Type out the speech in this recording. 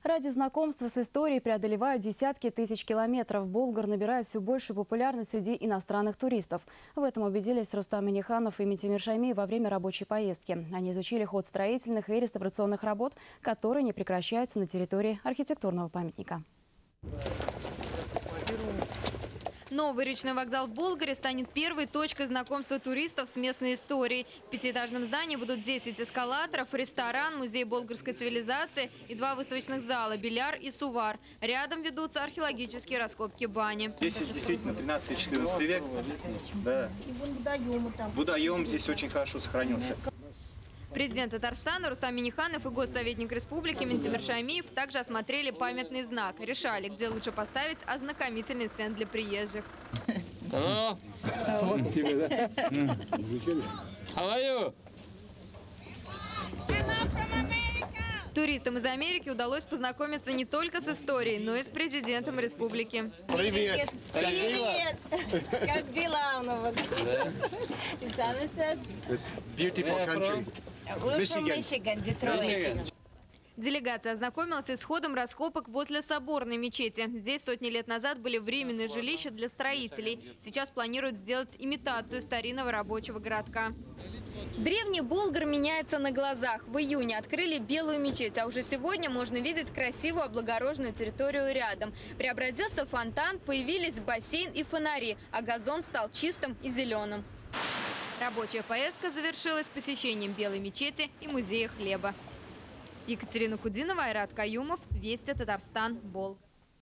Ради знакомства с историей преодолевают десятки тысяч километров. Болгар набирает все большую популярность среди иностранных туристов. В этом убедились Рустам Минниханов и Ментимир Шаймиев во время рабочей поездки. Они изучили ход строительных и реставрационных работ, которые не прекращаются на территории архитектурного памятника. Новый речной вокзал в Болгаре станет первой точкой знакомства туристов с местной историей. В пятиэтажном здании будут 10 эскалаторов, ресторан, музей болгарской цивилизации и 2 выставочных зала – Беляр и Сувар. Рядом ведутся археологические раскопки бани. Здесь действительно 13-14 век. Да. Водоем здесь очень хорошо сохранился. Президент Татарстана Рустам Минниханов и госсоветник республики Ментимир Шаймиев также осмотрели памятный знак. Решали, где лучше поставить ознакомительный стенд для приезжих. Туристам из Америки удалось познакомиться не только с историей, но и с президентом республики. Привет! Привет! Как дела у нас? It's beautiful country. Michigan, Detroit. Делегация ознакомилась с исходом раскопок возле соборной мечети. Здесь сотни лет назад были временные жилища для строителей. Сейчас планируют сделать имитацию старинного рабочего городка. Древний Болгар меняется на глазах. В июне открыли белую мечеть, а уже сегодня можно видеть красивую облагороженную территорию рядом. Преобразился фонтан, появились бассейн и фонари, а газон стал чистым и зеленым. Рабочая поездка завершилась посещением белой мечети и музея хлеба. Екатерина Кудинова, Айрат Каюмов, Вести, Татарстан, Бол.